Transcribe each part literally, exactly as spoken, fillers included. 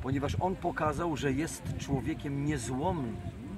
ponieważ on pokazał, że jest człowiekiem niezłomnym.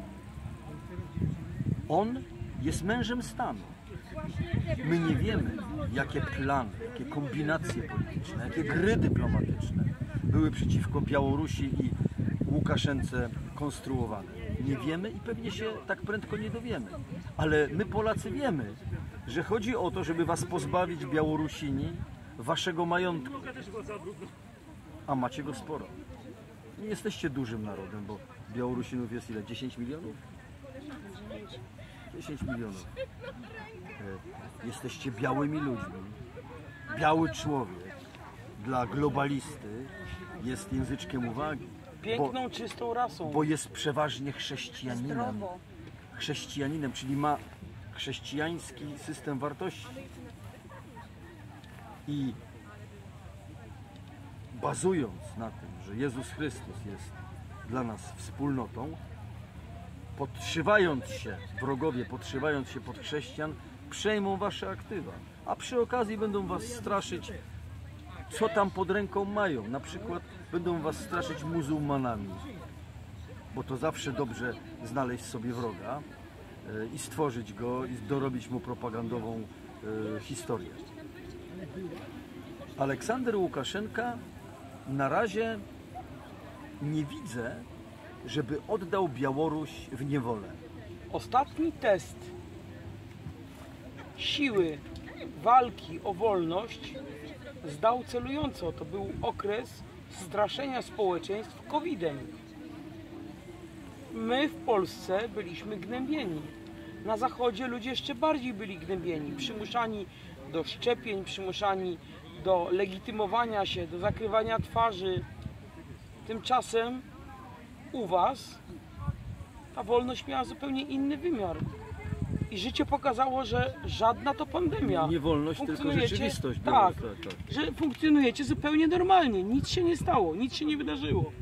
On jest mężem stanu. My nie wiemy, jakie plany, jakie kombinacje polityczne, jakie gry dyplomatyczne były przeciwko Białorusi i Łukaszence konstruowane. Nie wiemy i pewnie się tak prędko nie dowiemy. Ale my Polacy wiemy, że chodzi o to, żeby was pozbawić, Białorusini, waszego majątku. A macie go sporo. Nie jesteście dużym narodem, bo Białorusinów jest ile? dziesięć milionów? dziesięć milionów. Jesteście białymi ludźmi. Biały człowiek dla globalisty jest języczkiem uwagi. Piękną, bo, czystą rasą. Bo jest przeważnie chrześcijaninem. Chrześcijaninem, czyli ma chrześcijański system wartości. I bazując na tym, że Jezus Chrystus jest dla nas wspólnotą, podszywając się, wrogowie podszywając się pod chrześcijan, przejmą wasze aktywa, a przy okazji będą was straszyć, co tam pod ręką mają. Na przykład będą was straszyć muzułmanami, bo to zawsze dobrze znaleźć sobie wroga i stworzyć go i dorobić mu propagandową historię. Aleksander Łukaszenka na razie nie widzę, żeby oddał Białoruś w niewolę. Ostatni test siły walki o wolność zdał celująco. To był okres straszenia społeczeństw kowidem. My w Polsce byliśmy gnębieni. Na Zachodzie ludzie jeszcze bardziej byli gnębieni, przymuszani do szczepień, przymuszani do legitymowania się, do zakrywania twarzy. Tymczasem u was ta wolność miała zupełnie inny wymiar. I życie pokazało, że żadna to pandemia. Nie wolność, tylko rzeczywistość. Tak, tak, tak, że funkcjonujecie zupełnie normalnie. Nic się nie stało, nic się nie wydarzyło.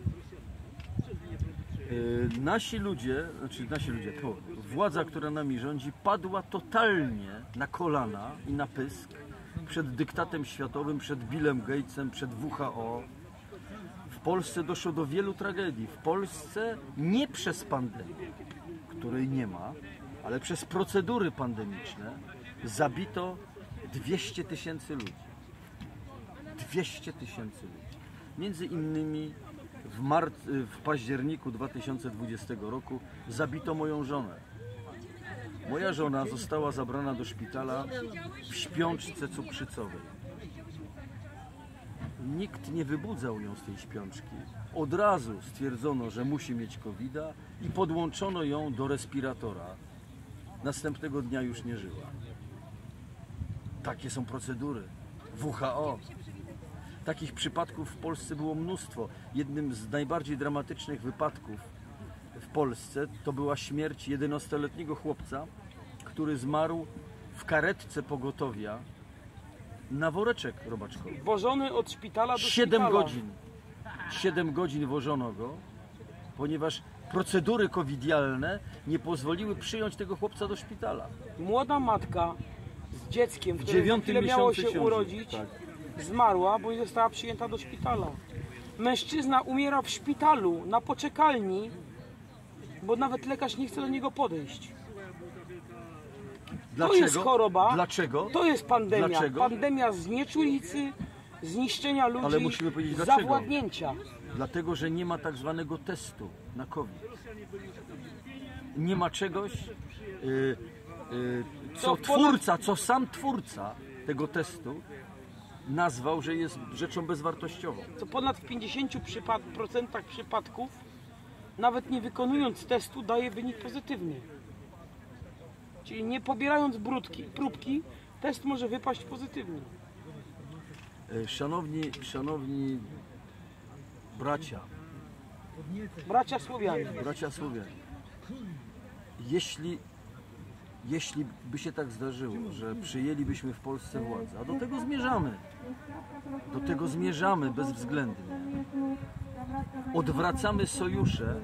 Yy, nasi ludzie, znaczy nasi ludzie, to władza, która nami rządzi, padła totalnie na kolana i na pysk przed dyktatem światowym, przed Billem Gatesem, przed W H O. W Polsce doszło do wielu tragedii. W Polsce nie przez pandemię, której nie ma, ale przez procedury pandemiczne zabito dwieście tysięcy ludzi. dwieście tysięcy ludzi. Między innymi w, mart, w październiku dwa tysiące dwudziestego roku zabito moją żonę. Moja żona została zabrana do szpitala w śpiączce cukrzycowej. Nikt nie wybudzał ją z tej śpiączki. Od razu stwierdzono, że musi mieć kowida i podłączono ją do respiratora. Następnego dnia już nie żyła. Takie są procedury. W H O. Takich przypadków w Polsce było mnóstwo. Jednym z najbardziej dramatycznych wypadków w Polsce to była śmierć jedenastoletniego chłopca, który zmarł w karetce pogotowia na woreczek robaczkowy. Wożony od szpitala do Siedem szpitala. godzin. Siedem godzin wożono go, ponieważ procedury covidialne nie pozwoliły przyjąć tego chłopca do szpitala. Młoda matka z dzieckiem, W które dziewiątym miało się ciąży. urodzić, Tak. zmarła, bo została przyjęta do szpitala. Mężczyzna umiera w szpitalu, na poczekalni, bo nawet lekarz nie chce do niego podejść. Dlaczego? To jest choroba. Dlaczego? To jest pandemia. Dlaczego? Pandemia znieczulicy, zniszczenia ludzi, Ale musimy powiedzieć dlaczego. zawładnięcia. Dlatego, że nie ma tak zwanego testu na COVID. Nie ma czegoś, yy, yy, co twórca, co sam twórca tego testu nazwał, że jest rzeczą bezwartościową. Co ponad w pięćdziesięciu procentach przypadków, nawet nie wykonując testu, daje wynik pozytywny. Czyli nie pobierając brudki, próbki, test może wypaść pozytywnie. Szanowni, szanowni bracia, Bracia Słowianie. bracia Słowianie, jeśli, jeśli by się tak zdarzyło, że przyjęlibyśmy w Polsce władzę, a do tego zmierzamy, do tego zmierzamy bezwzględnie, odwracamy sojusze,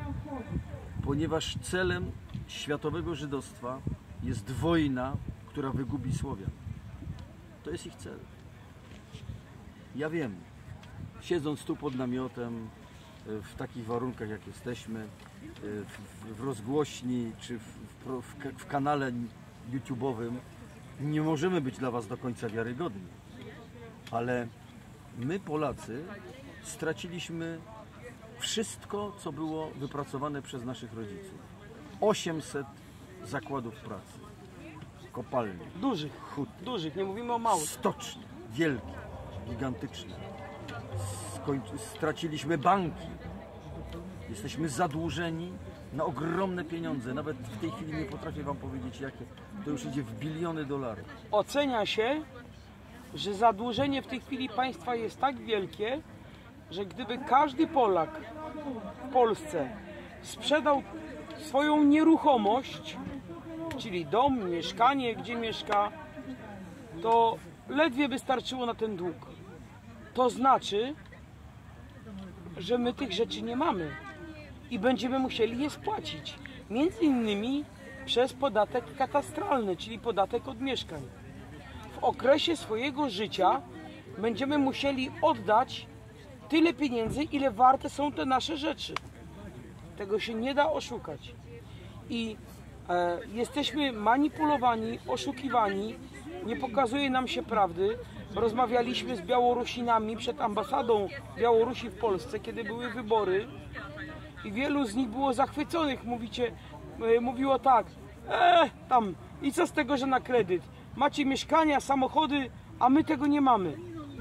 ponieważ celem światowego żydostwa jest wojna, która wygubi Słowian. To jest ich cel. Ja wiem, siedząc tu pod namiotem, w takich warunkach, jak jesteśmy, w, w rozgłośni czy w, w, w kanale YouTube'owym, nie możemy być dla Was do końca wiarygodni. Ale my, Polacy, straciliśmy wszystko, co było wypracowane przez naszych rodziców. osiemset zakładów pracy, kopalni, Dużych, hut, dużych, nie mówimy o małych. stoczni, wielkie, gigantyczne. Skoń- straciliśmy banki. Jesteśmy zadłużeni na ogromne pieniądze. Nawet w tej chwili nie potrafię Wam powiedzieć jakie. To już idzie w biliony dolarów. Ocenia się, że zadłużenie w tej chwili państwa jest tak wielkie, że gdyby każdy Polak w Polsce sprzedał swoją nieruchomość, czyli dom, mieszkanie, gdzie mieszka, to ledwie by starczyło na ten dług. To znaczy, że my tych rzeczy nie mamy i będziemy musieli je spłacić. Między innymi przez podatek katastralny, czyli podatek od mieszkań. W okresie swojego życia będziemy musieli oddać tyle pieniędzy, ile warte są te nasze rzeczy. Tego się nie da oszukać. I e, jesteśmy manipulowani, oszukiwani, nie pokazuje nam się prawdy. Rozmawialiśmy z Białorusinami przed ambasadą Białorusi w Polsce, kiedy były wybory i wielu z nich było zachwyconych. Mówicie, e, mówiło tak, e, tam i co z tego, że na kredyt? Macie mieszkania, samochody, a my tego nie mamy.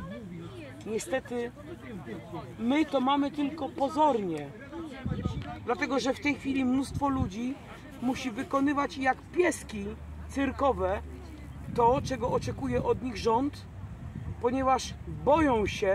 Niestety my to mamy tylko pozornie. Dlatego, że w tej chwili mnóstwo ludzi musi wykonywać jak pieski cyrkowe to, czego oczekuje od nich rząd, ponieważ boją się,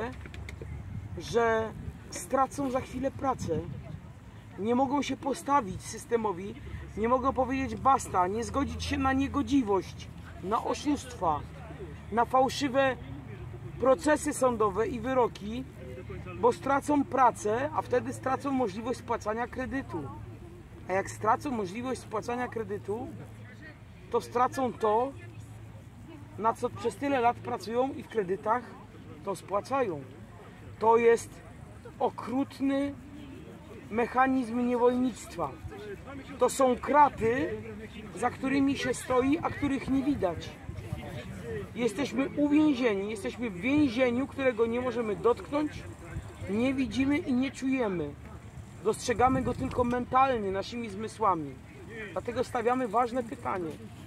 że stracą za chwilę pracę. Nie mogą się postawić systemowi, nie mogą powiedzieć basta, nie zgodzić się na niegodziwość, na oszustwa, na fałszywe procesy sądowe i wyroki, bo stracą pracę, a wtedy stracą możliwość spłacania kredytu. A jak stracą możliwość spłacania kredytu, to stracą to, na co przez tyle lat pracują i w kredytach to spłacają. To jest okrutny mechanizm niewolnictwa. To są kraty, za którymi się stoi, a których nie widać. Jesteśmy uwięzieni, jesteśmy w więzieniu, którego nie możemy dotknąć, nie widzimy i nie czujemy. Dostrzegamy go tylko mentalnie, naszymi zmysłami. Dlatego stawiamy ważne pytanie.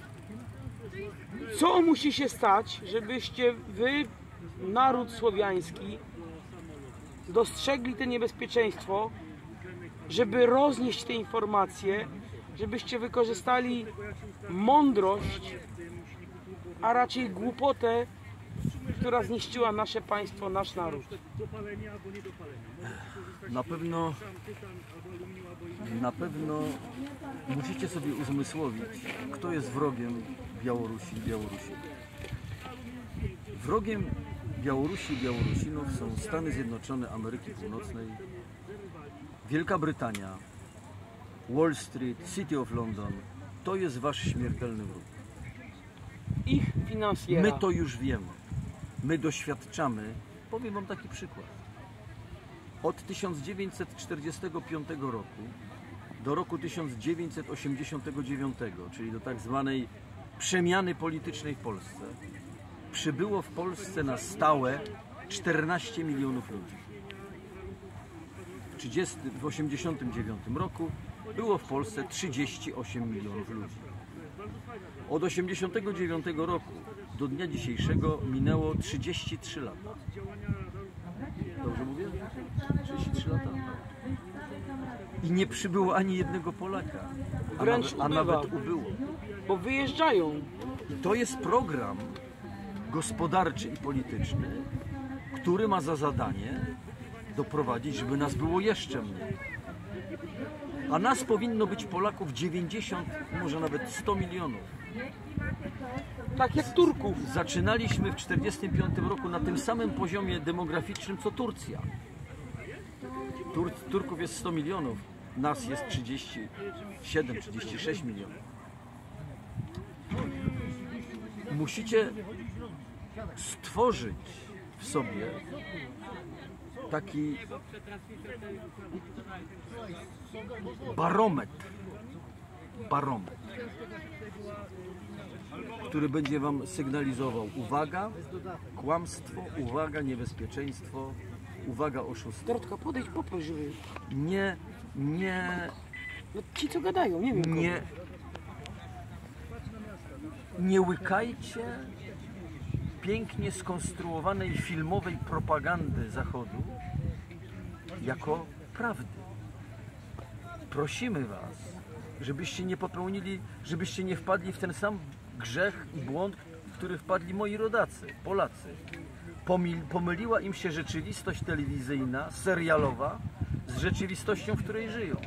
Co musi się stać, żebyście wy, naród słowiański, dostrzegli to niebezpieczeństwo, żeby roznieść te informacje, żebyście wykorzystali mądrość, a raczej głupotę, która zniszczyła nasze państwo, nasz naród. Na pewno, na pewno musicie sobie uzmysłowić, kto jest wrogiem Białorusi i Białorusinów. Wrogiem Białorusi i Białorusinów są Stany Zjednoczone Ameryki Północnej, Wielka Brytania, Wall Street, City of London. To jest wasz śmiertelny wróg. Ich finansjera. My to już wiemy. My doświadczamy. Powiem wam taki przykład. Od tysiąc dziewięćset czterdziestego piątego roku do roku tysiąc dziewięćset osiemdziesiątego dziewiątego, czyli do tak zwanej przemiany politycznej w Polsce, przybyło w Polsce na stałe czternaście milionów ludzi. W tysiąc dziewięćset osiemdziesiątym dziewiątym roku było w Polsce trzydzieści osiem milionów ludzi. Od osiemdziesiątego dziewiątego roku do dnia dzisiejszego minęło trzydzieści trzy lata. Dobrze mówię? trzydzieści trzy lata? I nie przybyło ani jednego Polaka, a, Wręcz nawet, a ubywa. nawet ubyło. Bo wyjeżdżają. I to jest program gospodarczy i polityczny, który ma za zadanie doprowadzić, żeby nas było jeszcze mniej. A nas powinno być Polaków dziewięćdziesiąt, może nawet sto milionów. Tak jak Turków. Zaczynaliśmy w tysiąc dziewięćset czterdziestym piątym roku na tym samym poziomie demograficznym co Turcja. Tur Turków jest sto milionów, nas jest trzydzieści siedem, trzydzieści sześć milionów. Musicie stworzyć w sobie taki barometr, barometr, który będzie wam sygnalizował uwaga, kłamstwo, uwaga, niebezpieczeństwo, uwaga, oszustwo. Dorotka, podejdź, poproś, żeby... Nie, nie, No ci co gadają, nie wiem kogo. nie, nie łykajcie pięknie skonstruowanej filmowej propagandy Zachodu jako prawdy. Prosimy was, żebyście nie popełnili, żebyście nie wpadli w ten sam grzech i błąd, w który wpadli moi rodacy, Polacy. Pomil, pomyliła im się rzeczywistość telewizyjna, serialowa z rzeczywistością, w której żyją.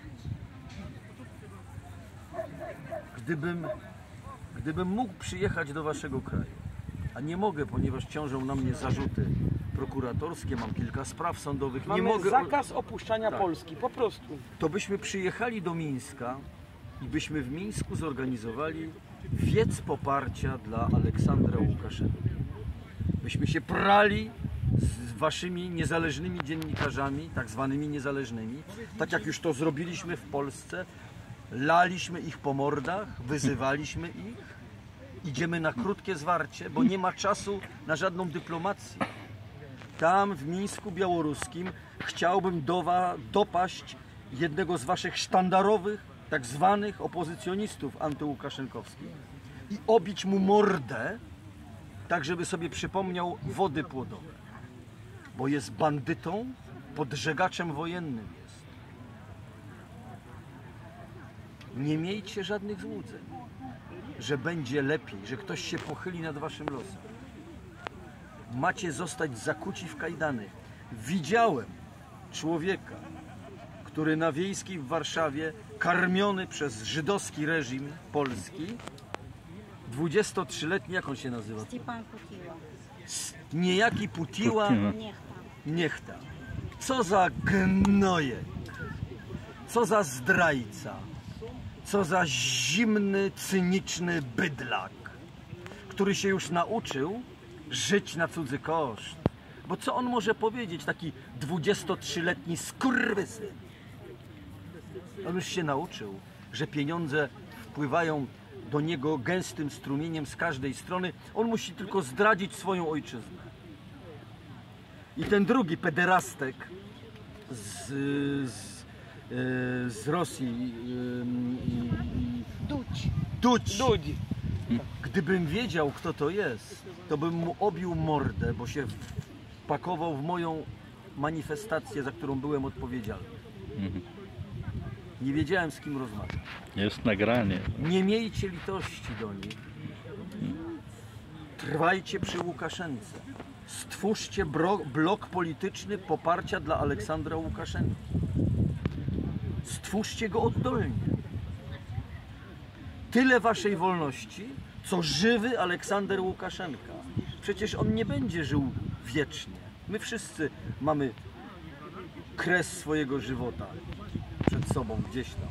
Gdybym, gdybym mógł przyjechać do waszego kraju, a nie mogę, ponieważ ciążą na mnie zarzuty prokuratorskie, mam kilka spraw sądowych, Mamy nie mogę, zakaz opuszczania Tak. Polski, po prostu. to byśmy przyjechali do Mińska i byśmy w Mińsku zorganizowali wiec poparcia dla Aleksandra Łukaszenki. Byśmy się prali z waszymi niezależnymi dziennikarzami, tak zwanymi niezależnymi, tak jak już to zrobiliśmy w Polsce, laliśmy ich po mordach, wyzywaliśmy ich, idziemy na krótkie zwarcie, bo nie ma czasu na żadną dyplomację. Tam w Mińsku Białoruskim chciałbym dowa, dopaść jednego z waszych sztandarowych, tak zwanych opozycjonistów antyłukaszenkowskich i obić mu mordę, tak żeby sobie przypomniał wody płodowe. Bo jest bandytą, podżegaczem wojennym jest. Nie miejcie żadnych złudzeń, że będzie lepiej, że ktoś się pochyli nad waszym losem. Macie zostać zakuci w kajdany. Widziałem człowieka, który na Wiejskiej w Warszawie, karmiony przez żydowski reżim polski, dwudziestotrzyletni, jak on się nazywa? Степан Путила. Niejaki Putiła, Нехта. niechta. Co za gnojek, co za zdrajca, co za zimny, cyniczny bydlak, który się już nauczył żyć na cudzy koszt. Bo co on może powiedzieć, taki dwudziestotrzyletni skurwysyn? On już się nauczył, że pieniądze wpływają do niego gęstym strumieniem z każdej strony. On musi tylko zdradzić swoją ojczyznę. I ten drugi pederastek z, z, z Rosji, i, i, Дудь. Duć. Dudzi. Gdybym wiedział, kto to jest, to bym mu obił mordę, bo się wpakował w moją manifestację, za którą byłem odpowiedzialny. Nie wiedziałem, z kim rozmawiam. Jest nagranie. Nie miejcie litości do nich. Trwajcie przy Łukaszence. Stwórzcie bro- blok polityczny poparcia dla Aleksandra Łukaszenki. Stwórzcie go oddolnie. Tyle waszej wolności, co żywy Aleksander Łukaszenka. Przecież on nie będzie żył wiecznie. My wszyscy mamy kres swojego żywota przed sobą gdzieś tam.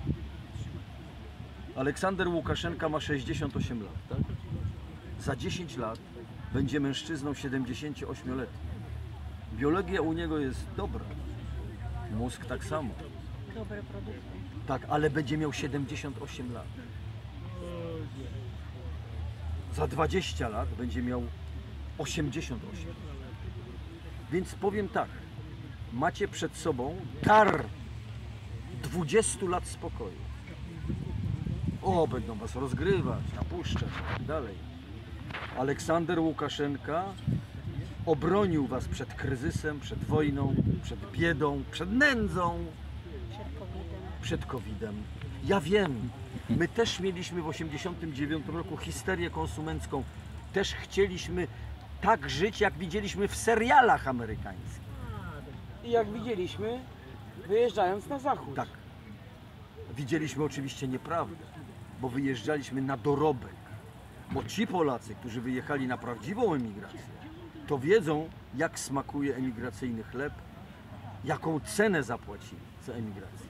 Aleksander Łukaszenka ma sześćdziesiąt osiem lat, tak? Za dziesięć lat będzie mężczyzną siedemdziesięcioośmioletnim. Biologia u niego jest dobra. Mózg tak samo. Добрые продукты. Tak, ale będzie miał siedemdziesiąt osiem lat. Za dwadzieścia lat będzie miał osiemdziesiąt osiem. Więc powiem tak, macie przed sobą dar dwudziestu lat spokoju. O, będą was rozgrywać, napuszczać i tak dalej. Aleksander Łukaszenka obronił was przed kryzysem, przed wojną, przed biedą, przed nędzą, Przed ковидом. przed kowidem. Ja wiem, my też mieliśmy w osiemdziesiątym dziewiątym roku histerię konsumencką. Też chcieliśmy tak żyć, jak widzieliśmy w serialach amerykańskich. I jak widzieliśmy, wyjeżdżając na zachód. Tak. Widzieliśmy oczywiście nieprawdę, bo wyjeżdżaliśmy na dorobek. Bo ci Polacy, którzy wyjechali na prawdziwą emigrację, to wiedzą, jak smakuje emigracyjny chleb, jaką cenę zapłacili za emigrację.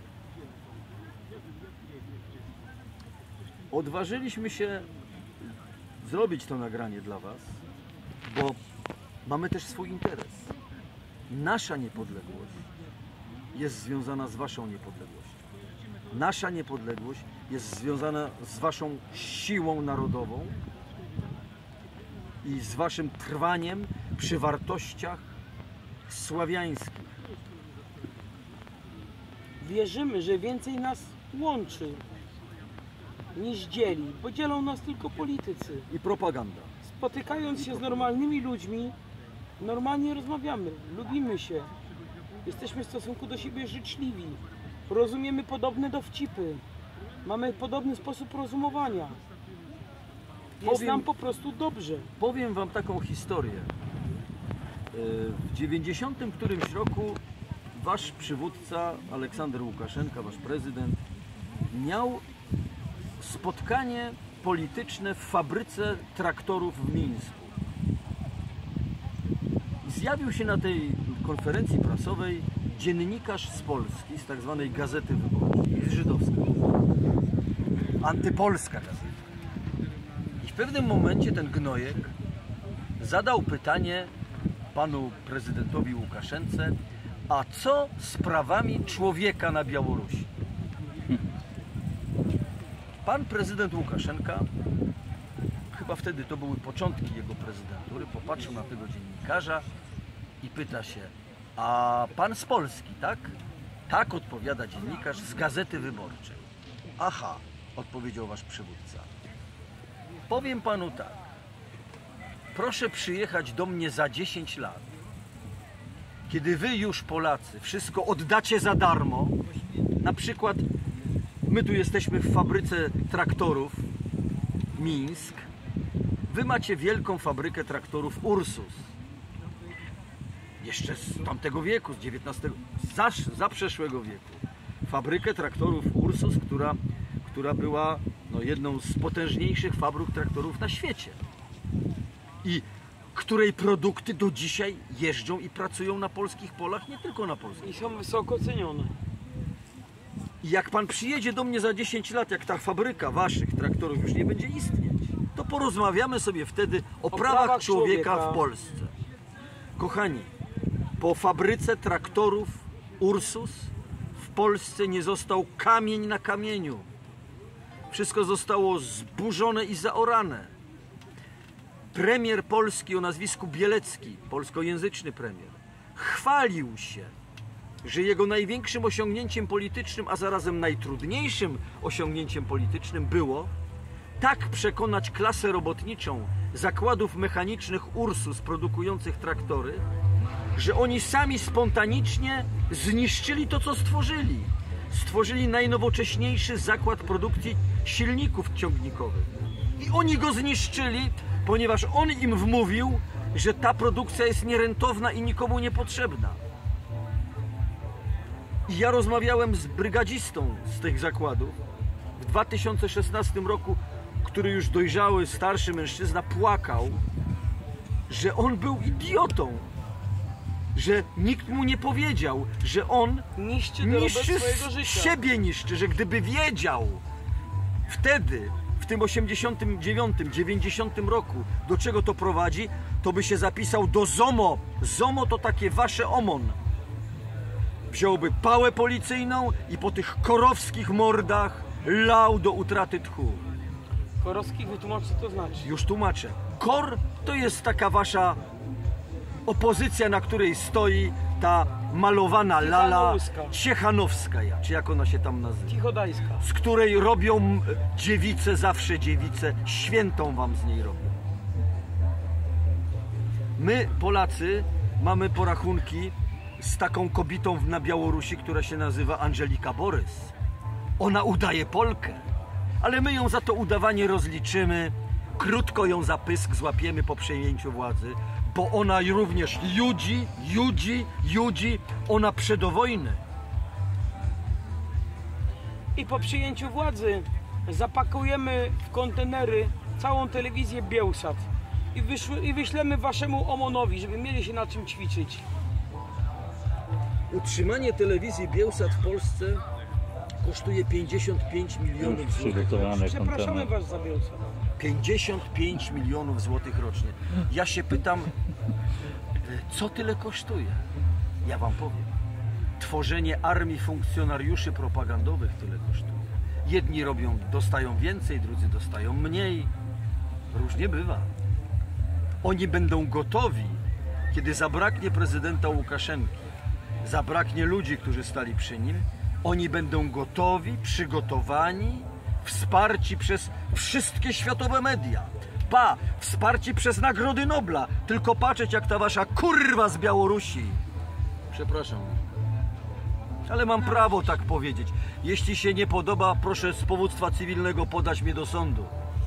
Odważyliśmy się zrobić to nagranie dla was, bo mamy też swój interes. Nasza niepodległość jest związana z waszą niepodległością. Nasza niepodległość jest związana z waszą siłą narodową i z waszym trwaniem przy wartościach sławiańskich. Wierzymy, że więcej nas łączy niż dzieli, bo dzielą nas tylko politycy. I propaganda. Spotykając się z normalnymi ludźmi, normalnie rozmawiamy, lubimy się, jesteśmy w stosunku do siebie życzliwi, rozumiemy podobne dowcipy, mamy podobny sposób rozumowania. Jest Powiem- nam po prostu dobrze. Powiem wam taką historię. W dziewięćdziesiątym którymś roku wasz przywódca Aleksander Łukaszenka, wasz prezydent, miał spotkanie polityczne w fabryce traktorów w Mińsku. I zjawił się na tej konferencji prasowej dziennikarz z Polski, z tak zwanej Gazety Wyborczej, jest żydowska, antypolska gazeta. I w pewnym momencie ten gnojek zadał pytanie panu prezydentowi Łukaszence, a co z prawami człowieka na Białorusi? Pan prezydent Łukaszenka, chyba wtedy to były początki jego prezydentury, popatrzył na tego dziennikarza i pyta się, a pan z Polski, tak? Tak, odpowiada dziennikarz z Gazety Wyborczej. Aha, odpowiedział wasz przywódca. Powiem panu tak, proszę przyjechać do mnie za dziesięć lat, kiedy wy już Polacy wszystko oddacie za darmo, na przykład my tu jesteśmy w fabryce traktorów Mińsk, wy macie wielką fabrykę traktorów Ursus, jeszcze z tamtego wieku, z dziewiętnastego, za, za przeszłego wieku, fabrykę traktorów Ursus, która, która była no, jedną z potężniejszych fabryk traktorów na świecie i której produkty do dzisiaj jeżdżą i pracują na polskich polach, nie tylko na polskich. I są wysoko cenione. I jak pan przyjedzie do mnie za dziesięć lat, jak ta fabryka waszych traktorów już nie będzie istnieć, to porozmawiamy sobie wtedy o, O prawach, prawach człowieka, człowieka. w Polsce. Kochani, po fabryce traktorów Ursus w Polsce nie został kamień na kamieniu. Wszystko zostało zburzone i zaorane. Premier Polski o nazwisku Bielecki, polskojęzyczny premier, chwalił się, że jego największym osiągnięciem politycznym, a zarazem najtrudniejszym osiągnięciem politycznym było tak przekonać klasę robotniczą zakładów mechanicznych Ursus produkujących traktory, że oni sami spontanicznie zniszczyli to, co stworzyli. Stworzyli najnowocześniejszy zakład produkcji silników ciągnikowych. I oni go zniszczyli, ponieważ on im wmówił, że ta produkcja jest nierentowna i nikomu niepotrzebna. I ja rozmawiałem z brygadzistą z tych zakładów w dwa tysiące szesnastym roku, który już dojrzały, starszy mężczyzna płakał, że on był idiotą, że nikt mu nie powiedział, że on Niszczy dorobek niszczy swojego życia. siebie, niszczy, że gdyby wiedział wtedy, w tym osiemdziesiątym dziewiątym, dziewięćdziesiątym roku, do czego to prowadzi, to by się zapisał do ZOMO. ZOMO to takie wasze OMON. Wziąłby pałę policyjną i po tych korowskich mordach lał do utraty tchu. Korowski, wytłumacz, co to znaczy. Już tłumaczę. KOR to jest taka wasza opozycja, na której stoi ta malowana lala Cichanouska. Ciechanowskaja, czy jak ona się tam nazywa, Cichodajska. z której robią m, dziewice, zawsze dziewice, świętą wam z niej robią. My, Polacy, mamy porachunki z taką kobietą na Białorusi, która się nazywa Angelika Borys. Ona udaje Polkę, ale my ją za to udawanie rozliczymy, krótko ją za pysk złapiemy po przejęciu władzy, bo ona również judzi, judzi, judzi, ona przedowojny. I po przyjęciu władzy zapakujemy w kontenery całą telewizję Bielsat i, wyszły, i wyślemy waszemu OMON-owi, żeby mieli się na czym ćwiczyć. Utrzymanie telewizji Bielsat w Polsce kosztuje pięćdziesiąt pięć milionów złotych. Przygotowane Przepraszamy kontener. was za Bielsat. pięćdziesiąt pięć milionów złotych rocznie. Ja się pytam, co tyle kosztuje? Ja wam powiem. Tworzenie armii funkcjonariuszy propagandowych tyle kosztuje. Jedni robią, dostają więcej, drudzy dostają mniej. Różnie bywa. Oni będą gotowi, kiedy zabraknie prezydenta Łukaszenki, zabraknie ludzi, którzy stali przy nim, oni będą gotowi, przygotowani, wsparci przez wszystkie światowe media. Ba, wsparci przez Nagrody Nobla. Tylko patrzeć, jak ta wasza kurwa z Białorusi. Przepraszam. Ale mam prawo tak powiedzieć. Jeśli się nie podoba, proszę z powództwa cywilnego podać mnie do sądu.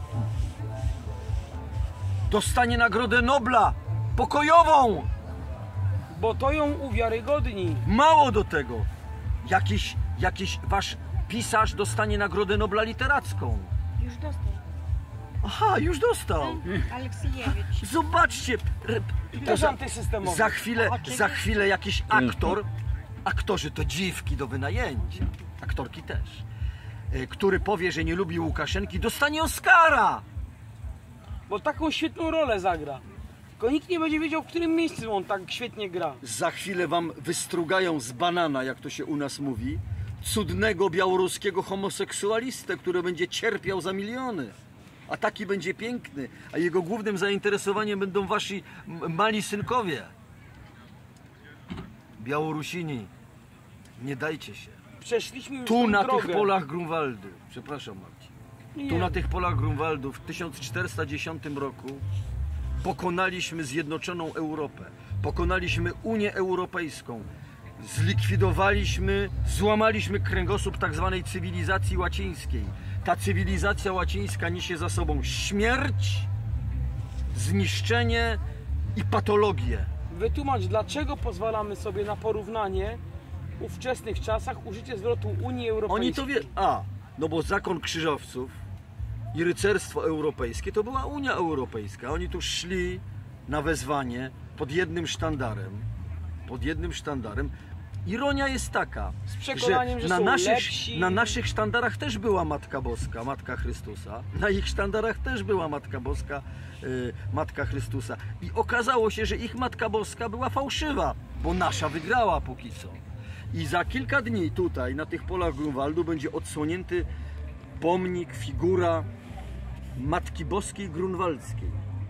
Dostanie Nagrodę Nobla pokojową. Bo to ją uwiarygodni. Mało do tego. Jakiś, jakiś wasz pisarz dostanie Nagrodę Nobla literacką. Już dostał. Aha, już dostał. Aleksiejewicz. Zobaczcie. I też antysystemowy. Za chwilę, Oczywiście. za chwilę jakiś aktor, aktorzy to dziwki do wynajęcia, aktorki też, y, który powie, że nie lubi Łukaszenki, dostanie Oscara. Bo taką świetną rolę zagra. Tylko nikt nie będzie wiedział, w którym miejscu on tak świetnie gra. Za chwilę wam wystrugają z banana, jak to się u nas mówi, cudnego białoruskiego homoseksualistę, który będzie cierpiał za miliony. A taki będzie piękny, a jego głównym zainteresowaniem będą wasi m- mali synkowie. Białorusini, nie dajcie się. Przeszliśmy już Tu tą na drogę. tych polach Grunwaldu, przepraszam Marcin, Nie. tu na tych polach Grunwaldu w tysiąc czterysta dziesiątym roku pokonaliśmy zjednoczoną Europę, pokonaliśmy Unię Europejską, zlikwidowaliśmy, złamaliśmy kręgosłup tak zwanej cywilizacji łacińskiej. Ta cywilizacja łacińska niesie za sobą śmierć, zniszczenie i patologię. Wytłumacz, dlaczego pozwalamy sobie na porównanie w ówczesnych czasach użycie zwrotu Unii Europejskiej. Oni to wie... A, no bo zakon krzyżowców i rycerstwo europejskie to była Unia Europejska. Oni tu szli na wezwanie pod jednym sztandarem. Pod jednym sztandarem. Ironia jest taka, Z przekonaniem, że na są naszych, lepsi. na naszych sztandarach też była Matka Boska, Matka Chrystusa. Na ich sztandarach też była Matka Boska, y, Matka Chrystusa. I okazało się, że ich Matka Boska była fałszywa, bo nasza wygrała póki co. I za kilka dni tutaj, na tych polach Grunwaldu, będzie odsłonięty pomnik, figura Matki Boskiej Grunwaldzkiej.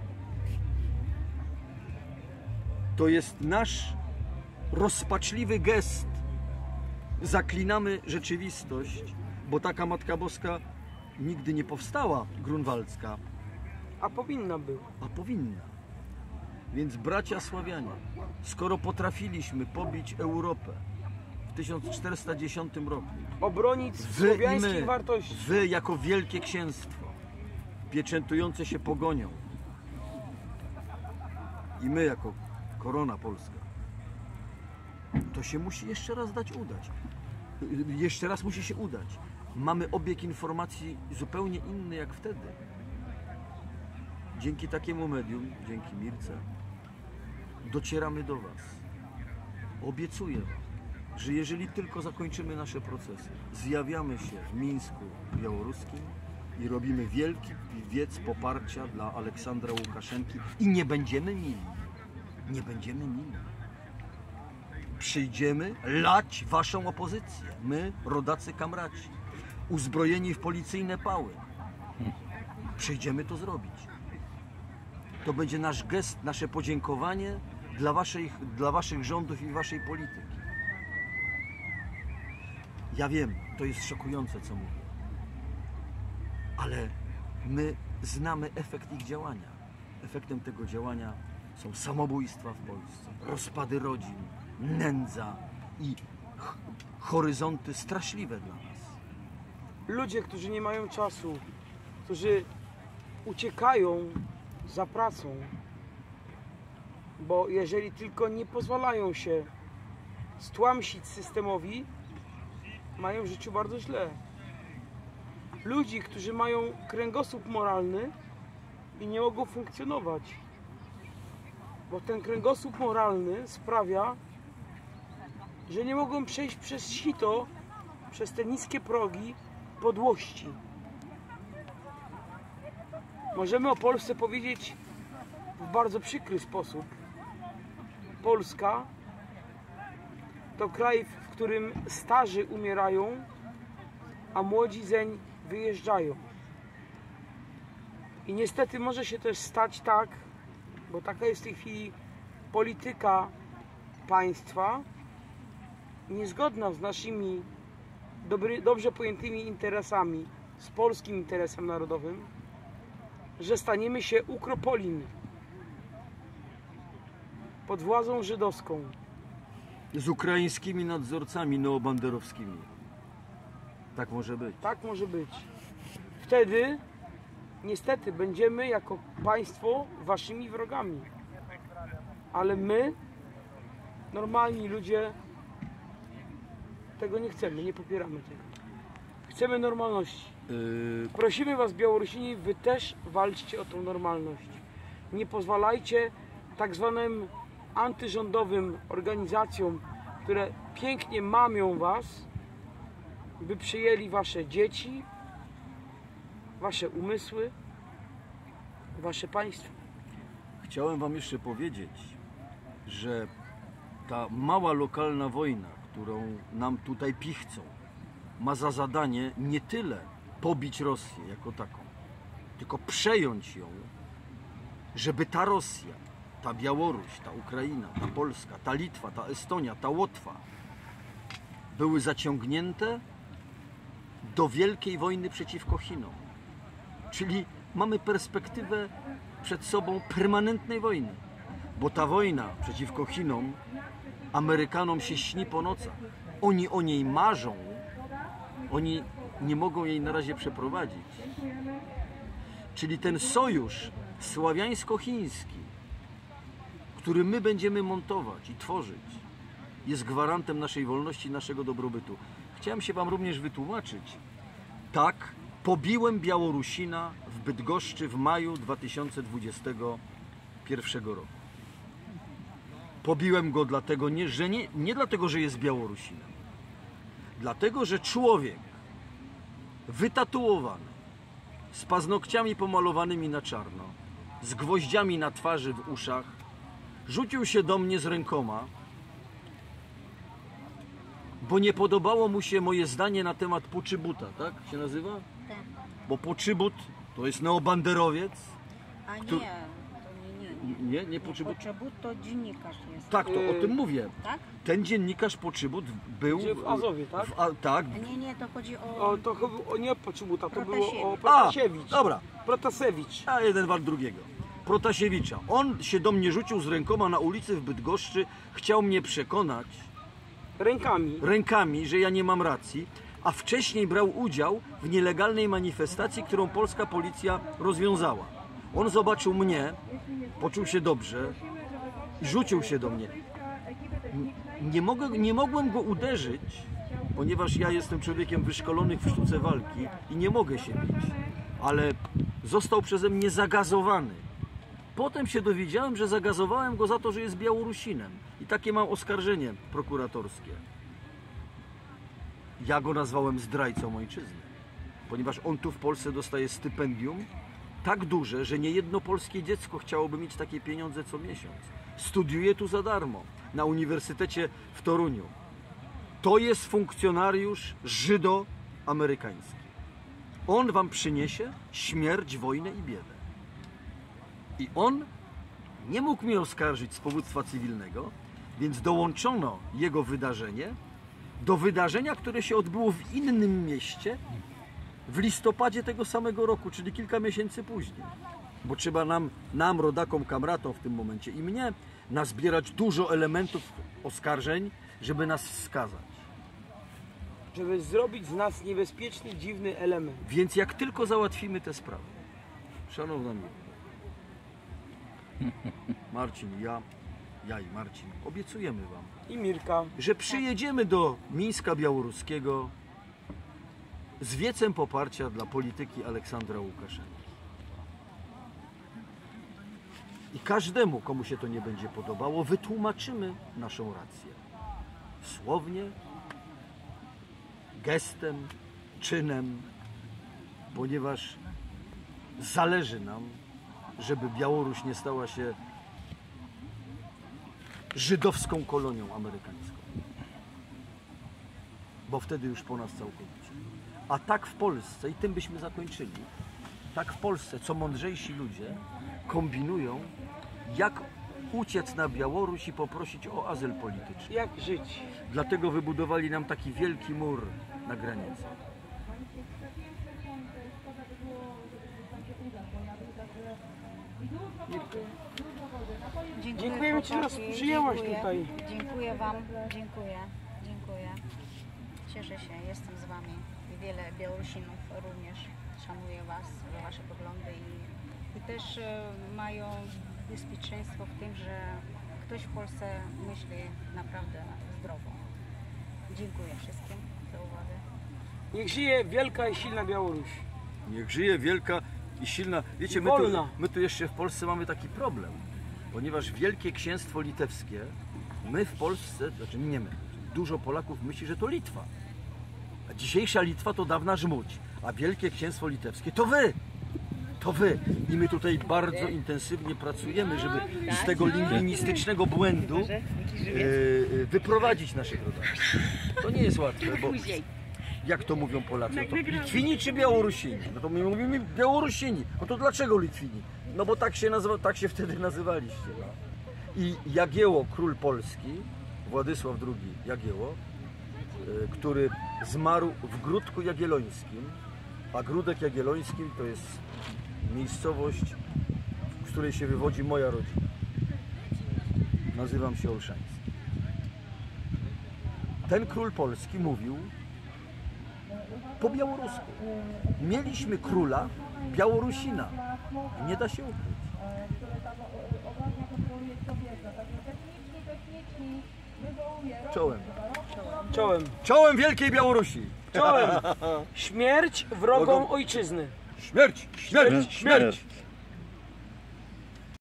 To jest nasz rozpaczliwy gest. Zaklinamy rzeczywistość, bo taka Matka Boska nigdy nie powstała, grunwaldzka, A powinna była. a powinna. Więc bracia Sławianie, skoro potrafiliśmy pobić Europę w tysiąc czterysta dziesiątym roku, Obronić wy i słowiańskich my, wartości. wy jako wielkie księstwo, pieczętujące się pogonią, i my jako korona polska, to się musi jeszcze raz dać udać. Jeszcze raz musi się udać. Mamy obieg informacji zupełnie inny jak wtedy. Dzięki takiemu medium, dzięki Mirce, docieramy do Was. Obiecuję Wam, że jeżeli tylko zakończymy nasze procesy, zjawiamy się w Mińsku białoruskim i robimy wielki wiec poparcia dla Aleksandra Łukaszenki i nie będziemy mili. Nie będziemy mili. Przyjdziemy lać waszą opozycję. My, rodacy kamraci, uzbrojeni w policyjne pały. Przyjdziemy to zrobić. To będzie nasz gest, nasze podziękowanie dla waszych, dla waszych rządów i waszej polityki. Ja wiem, to jest szokujące, co mówię. Ale my znamy efekt ich działania. Efektem tego działania są samobójstwa w Polsce, rozpady rodzin, nędza i ch- horyzonty straszliwe dla nas. Ludzie, którzy nie mają czasu, którzy uciekają za pracą, bo jeżeli tylko nie pozwalają się stłamsić systemowi, mają w życiu bardzo źle. Ludzi, którzy mają kręgosłup moralny i nie mogą funkcjonować, bo ten kręgosłup moralny sprawia, że nie mogą przejść przez sito, przez te niskie progi podłości. Możemy o Polsce powiedzieć w bardzo przykry sposób. Polska to kraj, w którym starzy umierają, a młodzi zeń wyjeżdżają. I niestety może się też stać tak, bo taka jest w tej chwili polityka państwa, niezgodna z naszymi dobry, dobrze pojętymi interesami, z polskim interesem narodowym, że staniemy się Ukropolin pod władzą żydowską. Z ukraińskimi nadzorcami neobanderowskimi. Tak może być. Tak może być. Wtedy niestety będziemy jako państwo waszymi wrogami. Ale my, normalni ludzie, tego nie chcemy, nie popieramy tego. Chcemy normalności. Yy, Prosimy was, Białorusini, wy też walczcie o tą normalność. Nie pozwalajcie tak zwanym antyrządowym organizacjom, które pięknie mamią was, by przyjęli wasze dzieci, wasze umysły, wasze państwo. Chciałem wam jeszcze powiedzieć, że ta mała lokalna wojna, którą nam tutaj pichcą, ma za zadanie nie tyle pobić Rosję jako taką, tylko przejąć ją, żeby ta Rosja, ta Białoruś, ta Ukraina, ta Polska, ta Litwa, ta Estonia, ta Łotwa były zaciągnięte do wielkiej wojny przeciwko Chinom. Czyli mamy perspektywę przed sobą permanentnej wojny, bo ta wojna przeciwko Chinom Amerykanom się śni po nocach. Oni o niej marzą, oni nie mogą jej na razie przeprowadzić. Czyli ten sojusz sławiańsko-chiński, który my będziemy montować i tworzyć, jest gwarantem naszej wolności, naszego dobrobytu. Chciałem się wam również wytłumaczyć. Tak, pobiłem Białorusina w Bydgoszczy w maju dwa tysiące dwudziestego pierwszego roku. Pobiłem go dlatego, nie, że nie, nie dlatego, że jest Białorusinem. Dlatego, że człowiek wytatuowany, z paznokciami pomalowanymi na czarno, z gwoździami na twarzy, w uszach, rzucił się do mnie z rękoma, bo nie podobało mu się moje zdanie na temat Poczybuta, tak się nazywa? Tak. Bo Poczybut to jest neobanderowiec. A Któ- nie, to nie, nie, nie. Nie, nie Poczybut. Poczebut to dziennikarz jest. Tak, to o tym mówię. Tak? Ten dziennikarz Poczybut był... Gdzie w Azowie, tak? W, a, tak. A nie, nie, to chodzi o... O, to chyba o nie Poczubuta, to było o Protasiewicz. Protasiewicz. A, dobra. Protasewicz. A jeden wal drugiego. Protasiewicza. On się do mnie rzucił z rękoma na ulicy w Bydgoszczy, chciał mnie przekonać Rękami. rękami, że ja nie mam racji, a wcześniej brał udział w nielegalnej manifestacji, którą polska policja rozwiązała. On zobaczył mnie, poczuł się dobrze i rzucił się do mnie. Nie, mogę, nie mogłem go uderzyć, ponieważ ja jestem człowiekiem wyszkolonym w sztuce walki i nie mogę się bić, ale został przeze mnie zagazowany. Potem się dowiedziałem, że zagazowałem go za to, że jest Białorusinem. I takie mam oskarżenie prokuratorskie. Ja go nazwałem zdrajcą ojczyzny, ponieważ on tu w Polsce dostaje stypendium tak duże, że niejedno polskie dziecko chciałoby mieć takie pieniądze co miesiąc. Studiuje tu za darmo na Uniwersytecie w Toruniu. To jest funkcjonariusz żydo-amerykański. On wam przyniesie śmierć, wojnę i biedę. I on nie mógł mnie oskarżyć z powództwa cywilnego, więc dołączono jego wydarzenie do wydarzenia, które się odbyło w innym mieście w listopadzie tego samego roku, czyli kilka miesięcy później. Bo trzeba nam, nam rodakom, kamratom w tym momencie i mnie, nazbierać dużo elementów oskarżeń, żeby nas skazać. Żeby zrobić z nas niebezpieczny, dziwny element. Więc jak tylko załatwimy tę sprawę, szanowna mi, Marcin, ja, ja i Marcin, obiecujemy wam, I Mirka. że przyjedziemy do Mińska Białoruskiego z wiecem poparcia dla polityki Aleksandra Łukaszenki. I każdemu, komu się to nie będzie podobało, wytłumaczymy naszą rację. Słownie, gestem, czynem, ponieważ zależy nam, żeby Białoruś nie stała się żydowską kolonią amerykańską. bo wtedy już po nas całkowicie. A tak w Polsce, i tym byśmy zakończyli, tak w Polsce, co mądrzejsi ludzie kombinują, jak uciec na Białoruś i poprosić o azyl polityczny. Jak żyć? Dlatego wybudowali nam taki wielki mur na granicy. Dziękuję, Dziękujemy Ci, że nas chłopaki, przyjęłaś dziękuję. tutaj. Dziękuję Wam, dziękuję, dziękuję. Cieszę się, jestem z Wami. I wiele Białorusinów również szanuje Was za Wasze poglądy i, i też e, mają bezpieczeństwo w tym, że ktoś w Polsce myśli naprawdę zdrowo. Dziękuję wszystkim za uwagę. Niech żyje wielka i silna Białoruś. Niech żyje wielka i silna. Wiecie, I my tu, wolna. my tu jeszcze w Polsce mamy taki problem, ponieważ Wielkie Księstwo Litewskie, my w Polsce, znaczy nie my, dużo Polaków myśli, że to Litwa. A dzisiejsza Litwa to dawna Żmudź, a Wielkie Księstwo Litewskie to wy. To wy. I my tutaj bardzo intensywnie pracujemy, żeby z tego lingwistycznego błędu e, wyprowadzić naszych rodaków. To nie jest łatwe, bo jak to mówią Polacy? No to Litwini czy Białorusini? No to my mówimy Białorusini. No to dlaczego Litwini? No bo tak się, nazywa, tak się wtedy nazywaliście. No. I Jagiełło, król Polski, Władysław drugi Jagiełło, y, który zmarł w Gródku Jagiellońskim, a Gródek Jagiellońskim to jest miejscowość, z której się wywodzi moja rodzina. Nazywam się Olszański. Ten król Polski mówił po białorusku. Mieliśmy króla Białorusina. Nie da się ukryć. Czołem. Czołem. Czołem Wielkiej Białorusi. Czołem. Śmierć wrogom Wrogom- ojczyzny. Śmierć! Śmierć! Śmierć!